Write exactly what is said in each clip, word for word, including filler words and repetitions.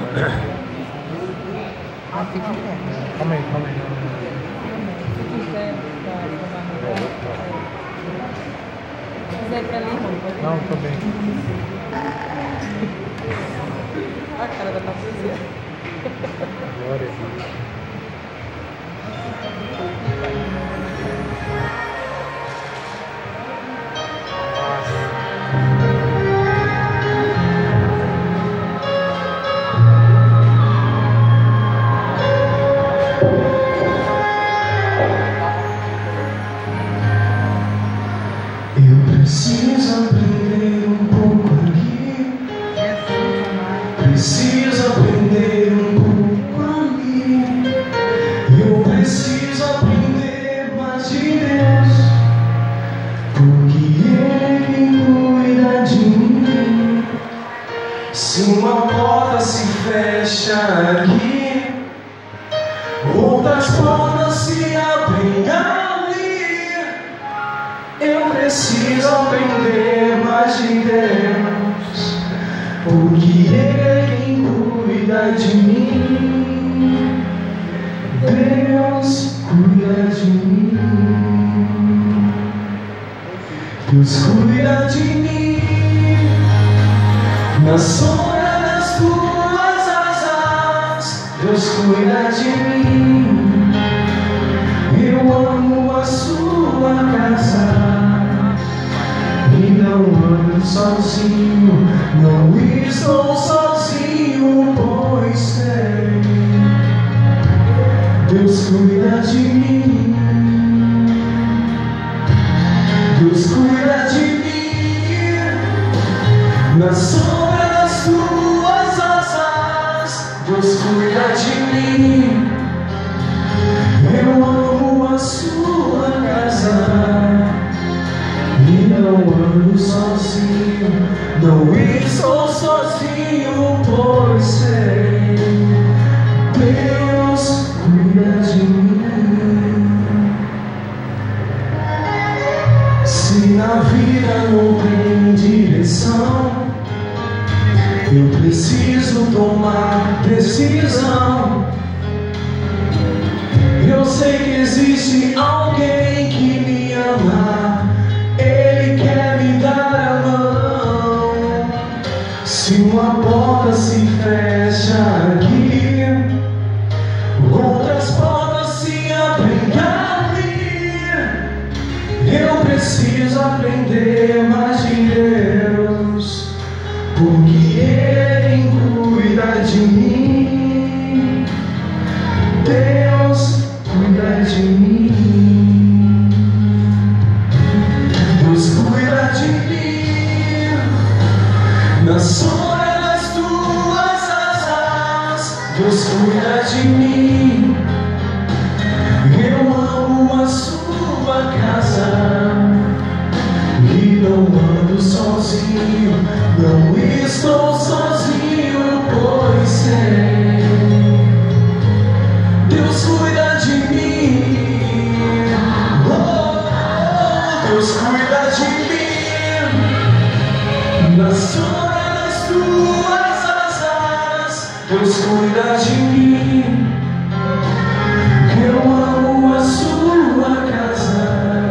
Ah, fica perto. Calma aí, calma aí. Se quiser, se quiser ir pra ali, Não, tô bem. a cara da Patrícia. Glória a Deus. Eu preciso aprender um pouco aqui. Preciso aprender um pouco ali. Eu preciso aprender mais de Deus, porque Ele cuida de mim. Se uma porta se fecha aqui, outras portas se abrem ali. Eu preciso aprender mais de Deus, porque Ele é quem cuida de mim. Deus cuida de mim. Deus cuida de mim. Na sombra das tuas asas, Deus cuida de mim. Eu amo a sua casa e não ando sozinho, não estou sozinho, pois sei, Deus cuida de mim. Deus cuida de mim. Na sombra das tuas asas, Deus cuida de mim. Eu amo a sua casa e não ando sozinho, não estou sozinho, pois sei, Deus cuida de mim. Se na vida não tem direção, eu preciso tomar decisão. Eu sei que existe alguém que me ama, Ele quer me dar a mão. Se uma porta se fecha aqui, outras portas se abrem ali. Eu preciso aprender mais de Deus, porque Ele cuida de mim. Deus cuida de mim. Deus cuida de mim. Na sombra das tuas asas, Deus cuida de mim. Eu amo a sua casa e não ando sozinho, não estou sozinho, pois sei, Deus cuida de mim. Oh, Deus cuida de mim. Na sombra das tuas asas, Deus cuida de mim. Eu amo a sua casa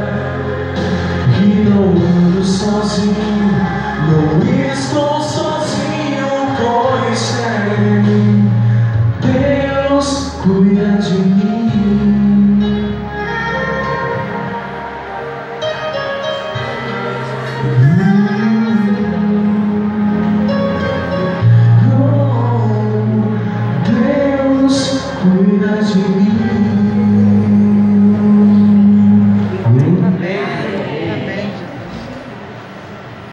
e não ando sozinho, não estou sozinho, pois sei,